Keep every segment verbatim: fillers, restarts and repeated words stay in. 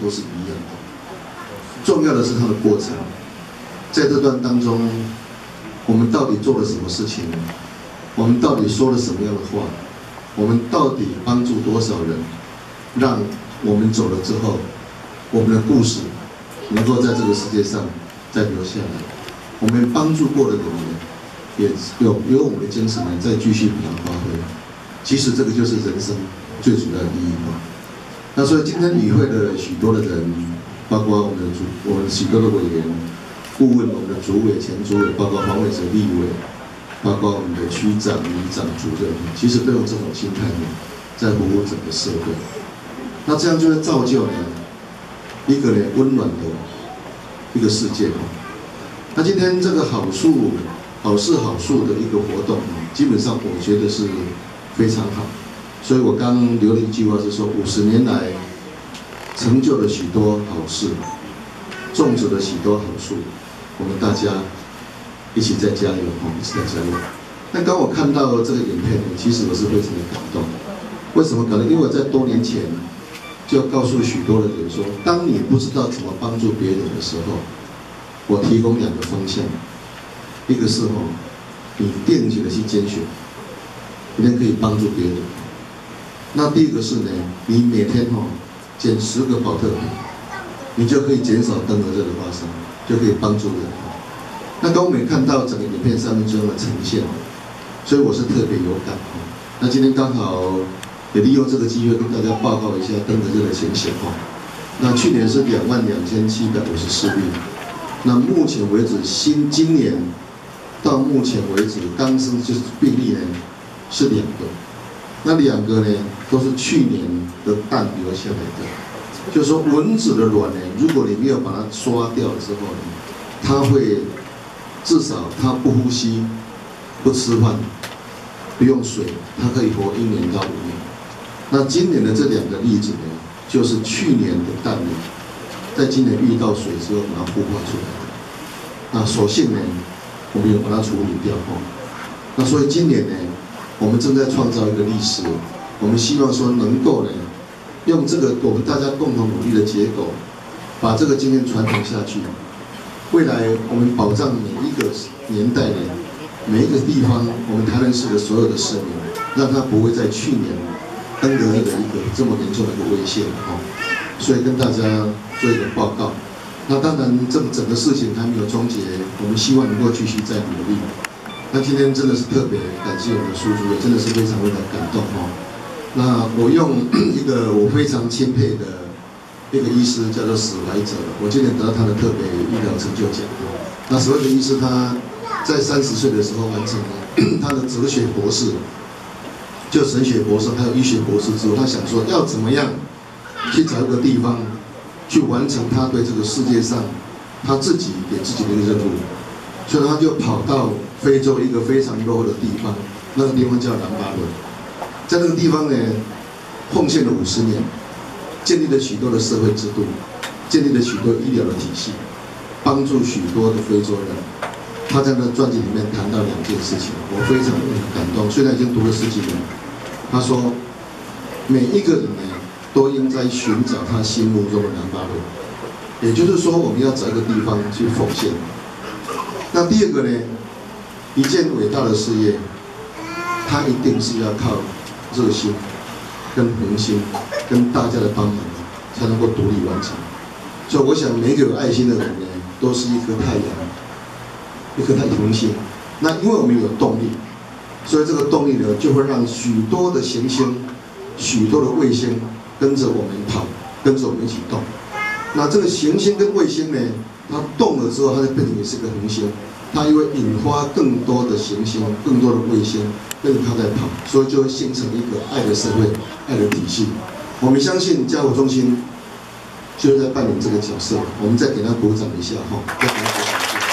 都是一样的，重要的是它的过程。在这段当中，我们到底做了什么事情？我们到底说了什么样的话？我们到底帮助多少人？让我们走了之后，我们的故事能够在这个世界上再留下来。我们帮助过的人呢，也有有我们的精神呢，再继续把它发挥。其实这个就是人生最主要的意义嘛。那所以今天与会的许多的人，包括我们的主，我们许多的委员、顾问，我们的主委、前主委，包括黄伟哲立委，包括我们的区长、里长、主任，其实都有这种心态呢，在服务整个社会。那这样就会造就呢一个呢温暖的一个世界。那今天这个好树、好事好树的一个活动，基本上我觉得是非常好。所以我刚留了一句话是说，五十年来成就了许多好事，种植了许多好树，我们大家一起在加油，一起在加油。但当我看到这个影片呢，其实我是非常的感动。为什么感动？因为我在多年前就告诉许多的人说，当你不知道怎么帮助别人的时候，我提供两个方向，一个是哦，你定期的去捐血，一定可以帮助别人。那第一个是呢，你每天哦捡十个保特瓶，你就可以减少登革热的发生，就可以帮助人。那刚我们看到整个影片上面这样的呈现，所以我是特别有感哦。那今天刚好也利用这个机会跟大家报告一下登革热的情形哦。那去年是两万两千七百五十四例，那目前为止新今年到目前为止刚生就是病例呢是两个，那两个呢都是去年的蛋留下来的，就是说蚊子的卵呢，如果你没有把它刷掉之后呢，它会至少它不呼吸、不吃饭、不用水，它可以活一年到五年。那今年的这两个例子呢，就是去年的蛋呢，在今年遇到水之后把它孵化出来的。那所幸呢，我们有把它处理掉哦。那所以今年呢，我们正在创造一个历史，我们希望说能够呢，用这个我们大家共同努力的结果，把这个经验传承下去。未来我们保障每一个年代呢，每一个地方，我们台南市的所有的市民，让他不会在去年登革热的一个这么严重的一个威胁哦。所以跟大家做一个报告。那当然，这整个事情还没有终结，我们希望能够继续再努力。那今天真的是特别感谢我们的苏主任，真的是非常非常感动哦。那我用一个我非常钦佩的一个医师叫做史怀哲，我今年得到他的特别医疗成就奖。那史怀哲医师他在三十岁的时候完成了他的哲学博士，就神学博士还有医学博士之后，他想说要怎么样去找一个地方去完成他对这个世界上他自己给自己的一个任务，所以他就跑到非洲一个非常落后的地方，那个地方叫南巴伦，在那个地方呢奉献了五十年，建立了许多的社会制度，建立了许多医疗的体系，帮助许多的非洲人。他在那专辑里面谈到两件事情，我非常感动。虽然已经读了十几年，他说每一个人呢都应该寻找他心目中的南巴伦，也就是说我们要找一个地方去奉献。那第二个呢，一件伟大的事业，它一定是要靠热心、跟恒心、跟大家的帮忙，才能够独立完成。所以我想，每一个有爱心的人呢，都是一颗太阳，一颗太恒星。那因为我们有动力，所以这个动力呢，就会让许多的行星、许多的卫星跟着我们跑，跟着我们一起动。那这个行星跟卫星呢，它动了之后，它就变成也是个恒星，它又会引发更多的行星、更多的卫星跟着它在跑，所以就会形成一个爱的社会、爱的体系。我们相信家福中心就是在扮演这个角色，我们再给他鼓掌一下哈，再给他鼓掌一下。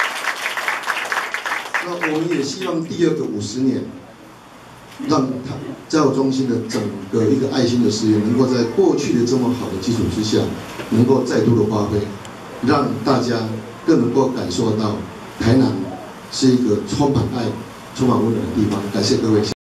那我们也希望第二个五十年，让他家福中心的整个一个爱心的事业，能够在过去的这么好的基础之下，能够再度的发挥，让大家更能够感受到台南是一个充满爱、充满温暖的地方。感谢各位。